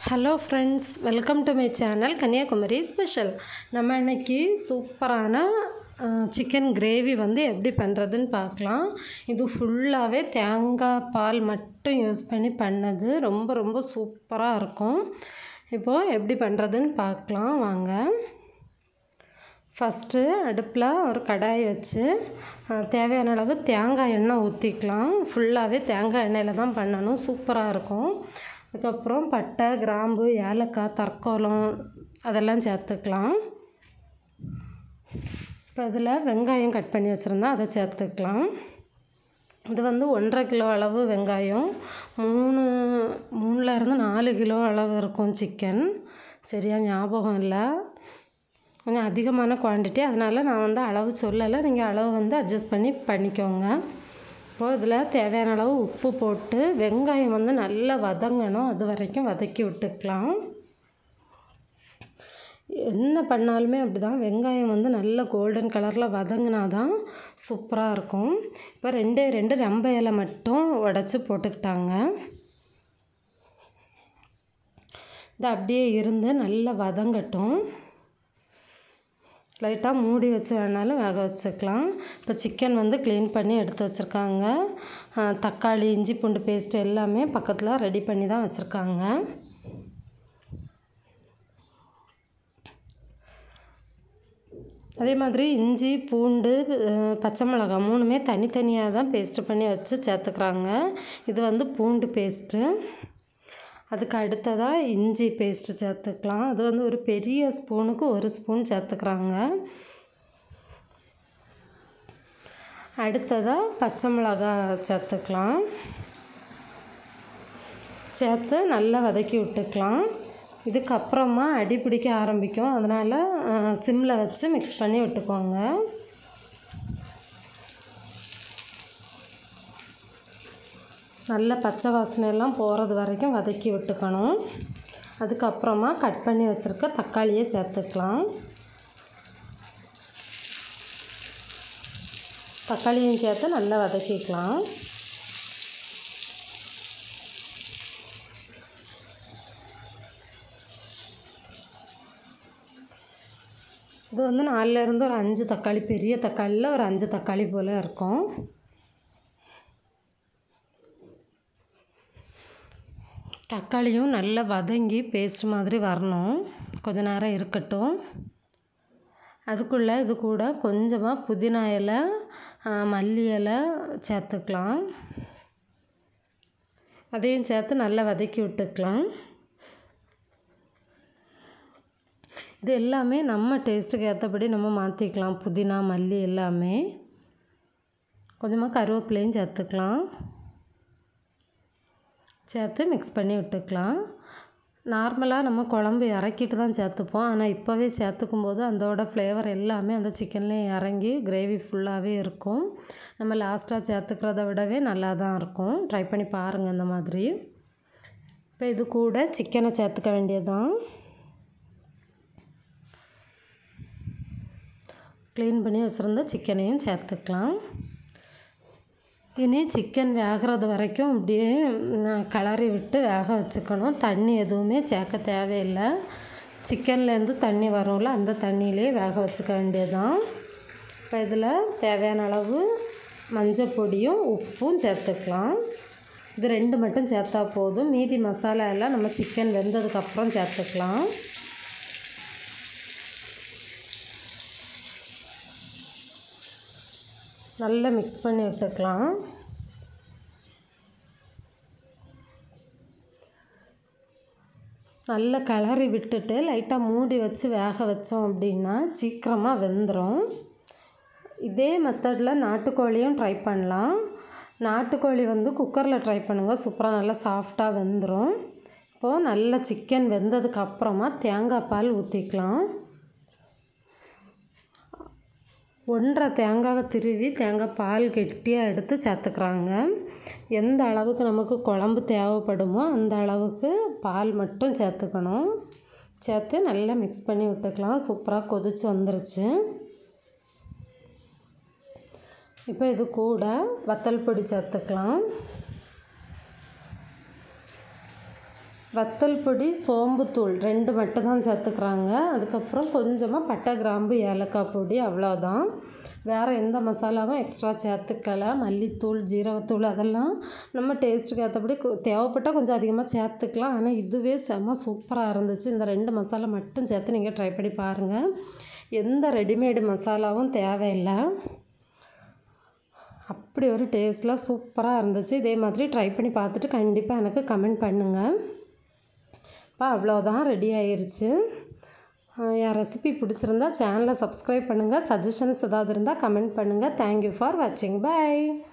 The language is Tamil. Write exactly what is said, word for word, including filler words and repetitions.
Hello friends, welcome to my channel Kanyakumari special. நம்ம இன்னைக்கு சூப்பரான சிக்கன் கிரேவி வந்து எப்படி பண்ணுறதுன்னு பார்க்கலாம். இது ஃபுல்லாகவே தேங்காய் பால் மட்டும் யூஸ் பண்ணி பண்ணது. ரொம்ப ரொம்ப சூப்பராக இருக்கும். இப்போது எப்படி பண்ணுறதுன்னு பார்க்கலாம் வாங்க. ஃபஸ்ட்டு அடுப்பில் ஒரு கடாய் வச்சு தேவையான அளவு தேங்காய் எண்ணெய் ஊற்றிக்கலாம். ஃபுல்லாகவே தேங்காய் எண்ணெயில் தான் பண்ணணும், சூப்பராக இருக்கும். அதுக்கப்புறம் பட்டை, கிராம்பு, ஏலக்காய், தர்க்கோலம் அதெல்லாம் சேர்த்துக்கலாம். இப்போ இதில் வெங்காயம் கட் பண்ணி வச்சுருந்தா அதை சேர்த்துக்கலாம். இது வந்து ஒன்றரை கிலோ அளவு வெங்காயம், மூணு மூணுலேருந்து நாலு கிலோ அளவு இருக்கும் சிக்கன். சரியாக ஞாபகம் இல்லை, கொஞ்சம் அதிகமான குவான்டிட்டி, அதனால் நான் வந்து அளவு சொல்லலை. நீங்கள் அளவு வந்து அட்ஜஸ்ட் பண்ணி பண்ணிக்கோங்க. இப்போது இதில் தேவையான அளவு உப்பு போட்டு வெங்காயம் வந்து நல்லா வதங்கணும், அது வரைக்கும் வதக்கி விட்டுக்கலாம். என்ன பண்ணாலுமே அப்படி தான், வெங்காயம் வந்து நல்ல கோல்டன் கலரில் வதங்கினா தான் சூப்பராக இருக்கும். இப்போ ரெண்டே ரெண்டு ரம்ப இலை மட்டும் உடச்சி போட்டுக்கிட்டாங்க. இது அப்படியே இருந்து நல்லா வதங்கட்டும். லைட்டாக மூடி வச்சு வேணாலும் வேக வச்சுக்கலாம். இப்போ சிக்கன் வந்து க்ளீன் பண்ணி எடுத்து வச்சுருக்காங்க. தக்காளி, இஞ்சி பூண்டு பேஸ்ட் எல்லாமே பக்கத்தில் ரெடி பண்ணி தான் வச்சுருக்காங்க. அதே மாதிரி இஞ்சி, பூண்டு, பச்சை மிளகாய் மூணுமே தனித்தனியாக தான் பேஸ்ட்டு பண்ணி வச்சு சேர்த்துக்கிறாங்க. இது வந்து பூண்டு பேஸ்ட்டு. அதுக்கு அடுத்ததாக இஞ்சி பேஸ்ட்டு சேர்த்துக்கலாம். அது வந்து ஒரு பெரிய ஸ்பூனுக்கு ஒரு ஸ்பூன் சேர்த்துக்கிறாங்க. அடுத்ததாக பச்சை மிளகாய் சேர்த்துக்கலாம். சேர்த்து நல்லா வதக்கி விட்டுக்கலாம். இதுக்கப்புறமா அடி பிடிக்க ஆரம்பிக்கும், அதனால் சிம்மில் வச்சு மிக்ஸ் பண்ணி விட்டுக்கோங்க. நல்ல பச்சை வாசனை எல்லாம் போகிறது வரைக்கும் வதக்கி விட்டுக்கணும். அதுக்கப்புறமா கட் பண்ணி வச்சுருக்க தக்காளியை சேர்த்துக்கலாம். தக்காளியும் சேர்த்து நல்லா வதக்கிக்கலாம். இது வந்து நாலுலேருந்து ஒரு அஞ்சு தக்காளி, பெரிய தக்காளியில் ஒரு அஞ்சு தக்காளி போல் இருக்கும். தக்காளியும் நல்லா வதங்கி பேஸ்ட் மாதிரி வரணும், கொஞ்ச நேரம் இருக்கட்டும். அதுக்குள்ளே இது கூட கொஞ்சமாக புதினா இலை, மல்லி இலை சேர்த்துக்கலாம். அதையும் சேர்த்து நல்லா வதக்கி விட்டுக்கலாம். இது எல்லாமே நம்ம டேஸ்ட்டுக்கு ஏற்றபடி நம்ம மாற்றிக்கலாம். புதினா, மல்லி எல்லாமே. கொஞ்சமாக கருவேப்பிலையும் சேர்த்துக்கலாம். சேர்த்து மிக்ஸ் பண்ணி விட்டுக்கலாம். நார்மலாக நம்ம குழம்பு இறக்கிட்டு தான் சேர்த்துப்போம், ஆனால் இப்போவே சேர்த்துக்கும் போது அதோட ஃப்ளேவர் எல்லாமே அந்த சிக்கன்லேயும் இறங்கி கிரேவி ஃபுல்லாகவே இருக்கும். நம்ம லாஸ்ட்டாக சேர்த்துக்கிறத விடவே நல்லா தான் இருக்கும். ட்ரை பண்ணி பாருங்கள் இந்த மாதிரி. இப்போ இது கூட சிக்கனை சேர்த்துக்க வேண்டியதுதான். க்ளீன் பண்ணி வச்சுருந்த சிக்கனையும் சேர்த்துக்கலாம். இனி சிக்கன் வேகிறது வரைக்கும் அப்படியே கிளறி விட்டு வேக வச்சுக்கணும். தண்ணி எதுவுமே சேர்க்க தேவையில்லை. சிக்கன்லேருந்து தண்ணி வரும்ல, அந்த தண்ணியிலே வேக வச்சுக்க வேண்டியதுதான். இப்போ இதில் தேவையான அளவு மஞ்சள் பொடியும் உப்பும் சேர்த்துக்கலாம். இது ரெண்டு மட்டும் சேர்த்தா போதும். மீதி மசாலா எல்லாம் நம்ம சிக்கன் வெந்ததுக்கப்புறம் சேர்த்துக்கலாம். நல்லா மிக்ஸ் பண்ணி விட்டுக்கலாம். நல்லா கிளறி விட்டுட்டு லைட்டாக மூடி வச்சு வேக வச்சோம் அப்படின்னா சீக்கிரமாக வெந்துடும். இதே மெத்தடில் நாட்டுக்கோழியும் ட்ரை பண்ணலாம். நாட்டுக்கோழி வந்து குக்கரில் ட்ரை பண்ணுங்கள், சூப்பராக நல்லா சாஃப்டாக வெந்துடும். இப்போது நல்லா சிக்கன் வெந்ததுக்கு அப்புறமா தேங்காய் பால் ஊற்றிக்கலாம். ஒன்றரை தேங்காவை திருவி தேங்காய் பால் கெட்டியாக எடுத்து சேர்த்துக்கிறாங்க. எந்த அளவுக்கு நமக்கு குழம்பு தேவைப்படுமோ அந்த அளவுக்கு பால் மட்டும் சேர்த்துக்கணும். சேர்த்து நல்லா மிக்ஸ் பண்ணி விட்டுக்கலாம். சூப்பராக கொதிச்சு வந்துருச்சு. இப்போ இது கூட வத்தல் பொடி சேர்த்துக்கலாம். வத்தல் பொடி சோம்புத்தூள் ரெண்டு மட்டும் தான் சேர்த்துக்கிறாங்க. அதுக்கப்புறம் கொஞ்சமாக பட்டை கிராம்பு ஏலக்காய் பொடி அவ்வளோதான். வேறு எந்த மசாலாவும் எக்ஸ்ட்ரா சேர்த்துக்கல. மல்லித்தூள் ஜீரகத்தூள் அதெல்லாம் நம்ம டேஸ்ட்டுக்கு ஏற்றபடி தேவைப்பட்டால் கொஞ்சம் அதிகமாக சேர்த்துக்கலாம். ஆனால் இதுவே செம்ம சூப்பராக இருந்துச்சு. இந்த ரெண்டு மசாலா மட்டும் சேர்த்து நீங்கள் ட்ரை பண்ணி பாருங்கள். எந்த ரெடிமேடு மசாலாவும் தேவையில்லை. அப்படி ஒரு டேஸ்ட்டில் சூப்பராக இருந்துச்சு. இதே மாதிரி ட்ரை பண்ணி பார்த்துட்டு கண்டிப்பாக எனக்கு கமெண்ட் பண்ணுங்கள். இப்போ அவ்வளோதான், ரெடி ஆயிருச்சு. என் ரெசிபி பிடிச்சிருந்தா சேனலை சப்ஸ்கிரைப் பண்ணுங்கள். சஜஷன்ஸ் ஏதாவது இருந்தால் கமெண்ட் பண்ணுங்கள். தேங்க்யூ ஃபார் வாட்சிங். பை.